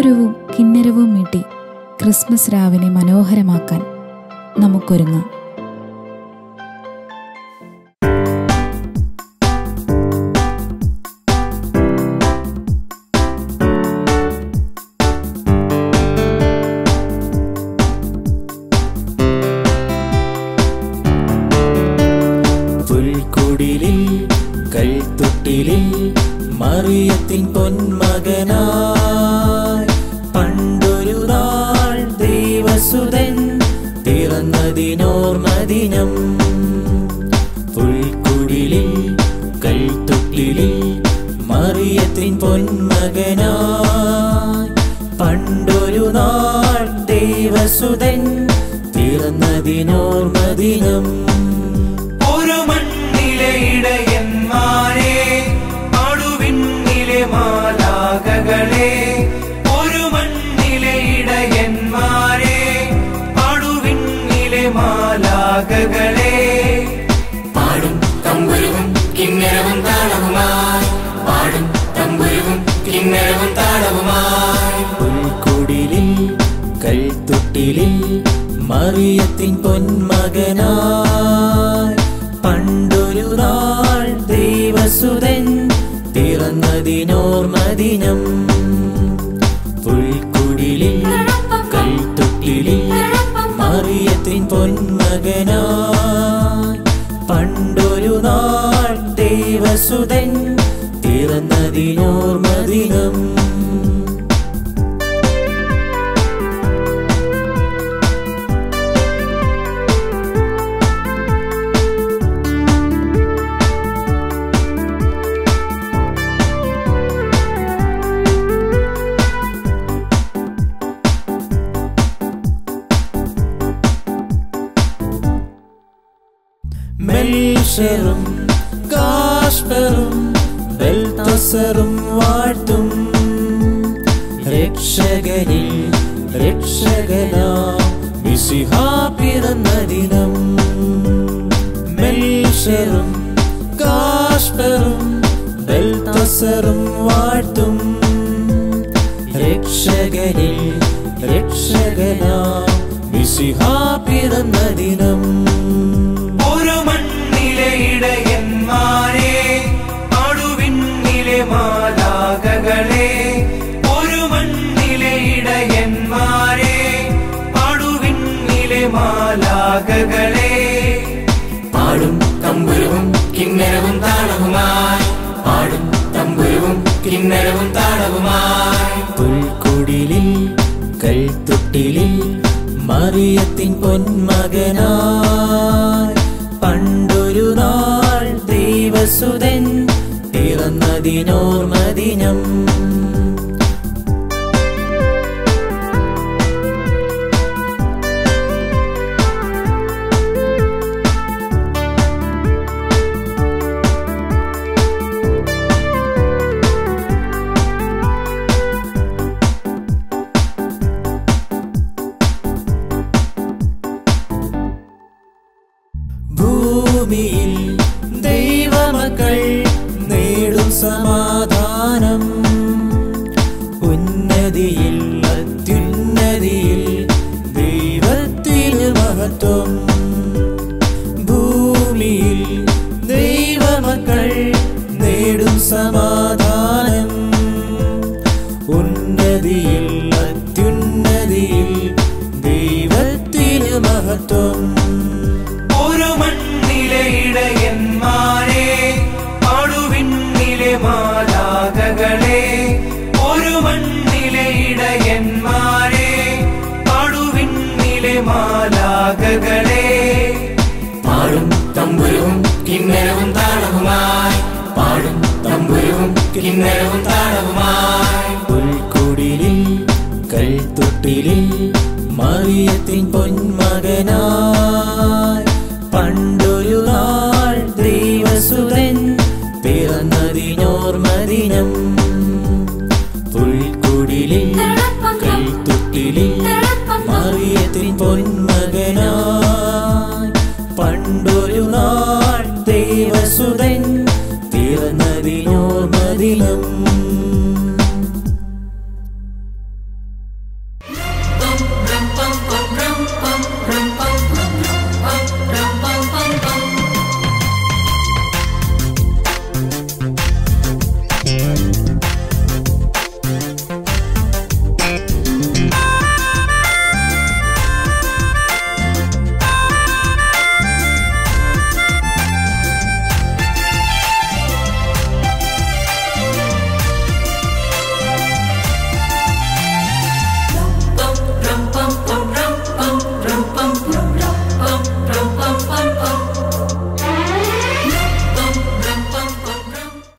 തമ്പുരുവും കിന്നരവും മീട്ടി Christmas രാവിനെ മനോഹരമാക്കാൻ നമുക്കൊരുങ്ങാം. പുൽക്കുടിലിൽ കൽത്തൊട്ടിലിൽ മറിയത്തിൻ പൊന്മകനായി പണ്ടൊരു നാൾ ദൈവസുതൻ പിറന്നതിനോർമദിനം. പുൽക്കുടിലിൽ കൽത്തൊട്ടിലിൽ മറിയത്തിൻ പൊന്മകനായി പണ്ടൊരു നാൾ ദൈവസുതൻ പിറന്നതിനോർമദിനം. ഒരു മണ്ണിലെ ഇടയന്മാരെ അടുവിണ്ണിലെ മാലാഖകളെ, ഒരു മണ്ണിലെ ഇടയന്മാരെ അടുവിണ്ണിലെ മാലാഖകളെ, പാടും തമ്പുരുവും കിന്നരവും താളവുമായി, പാടും തമ്പുരുവും കിന്നരവും താളവുമായി. പുൽക്കുടിലിൽ കൽത്തൊട്ടിലിൽ മറിയത്തിൻ പൊന്മകനായി പണ്ടൊരു നാൾ ദൈവസുതൻ പിറന്നതിനോർമദിനം. പുൽക്കുടിലിൽ കൽത്തൊട്ടിലിൽ മറിയത്തിൻ പൊന്മകനായി പണ്ടൊരു നാൾ ദൈവസുതൻ പിറന്നതിനോർമദിനം. മെൽഷറും കാസ്പറും ബെൽതസറും വാഴ്ത്തും രക്ഷകനിൽ രക്ഷകനാം മിശിഹാ പിറന്നദിനം. മെൽഷറും കാസ്പറും ബെൽതസറും വാഴ്ത്തും രക്ഷകനിൽ രക്ഷകനാം മിശിഹാ പിറന്നദിനം. ഒരു മണ്ണിലെ ഇടയന്മാരെ അടുവിണ്ണിലെ മാലാഖകളെ, ഒരു മണ്ണിലെ ഇടയന്മാരെ അടുവിണ്ണിലെ മാലാഖകളെ, പാടും തമ്പുരുവും കിന്നരവും താളവുമായി, പാടും തമ്പുരുവും കിന്നരവും താളവുമായി. പുൽക്കുടിലിൽ കൽത്തൊട്ടിലിൽ മറിയത്തിൻ പൊന്മകനായി പണ്ടൊരു നാൾ ദൈവസുതൻ പിറന്നതിനോർമദിനം. ഭൂമിയിൽ ദൈവമക്കൾ നേടും സമാധാനം, ഉന്നതിയിൽ അത്യുന്നതിയിൽ ദൈവത്തിന് മഹത്വം. ഭൂമിയിൽ ദൈവമക്കൾ നേടും സമാധാനം, ഉന്നതിയിൽ അത്യുന്നതിയിൽ ദൈവത്തിന് മഹത്വം. ഒരു മണ്ണിലെ ഇടയന്മാരെ അടുവിണ്ണിലെ മാലാഖകളെ, ഒരു മണ്ണിലെ ഇടയന്മാരെ അടുവിണ്ണിലെ മാലാഖകളെ, പാടും തമ്പുരുവും കിന്നരവും താളവുമായി, പാടും തമ്പുരുവും കിന്നരവും താളവുമായി. പുൽക്കുടിലിൽ കൽത്തൊട്ടിലിൽ മറിയത്തിൻ പൊന്മകനായി പണ്ടൊരു നാൾ ദൈവസുതൻ പിറന്നതിനോർമദിനം. പുൽക്കുടിലിൽ കൽത്തൊട്ടിലിൽ മറിയത്തിൻ പൊന്മ